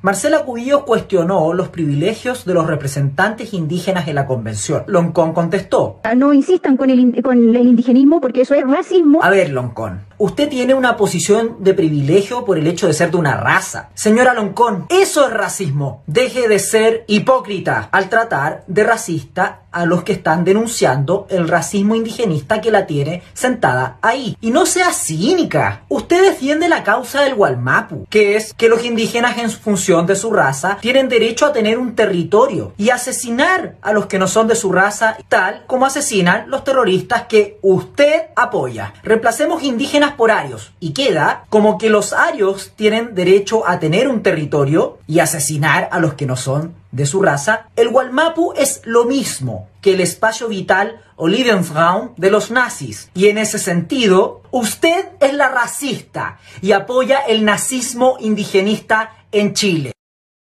Marcela Cubillos cuestionó los privilegios de los representantes indígenas en la convención. Loncón contestó: no insistan con el indigenismo porque eso es racismo. A ver, Loncón, usted tiene una posición de privilegio por el hecho de ser de una raza. Señora Loncón, eso es racismo. Deje de ser hipócrita al tratar de racista a los que están denunciando el racismo indigenista que la tiene sentada ahí. Y no sea cínica. Usted defiende la causa del Gualmapu, que es que los indígenas en función de su raza tienen derecho a tener un territorio y asesinar a los que no son de su raza, tal como asesinan los terroristas que usted apoya. Reemplacemos indígenas por arios y queda como que los arios tienen derecho a tener un territorio y asesinar a los que no son de su raza. El Gualmapu es lo mismo que el espacio vital o Lebensraum de los nazis. Y en ese sentido, usted es la racista y apoya el nazismo indigenista en Chile.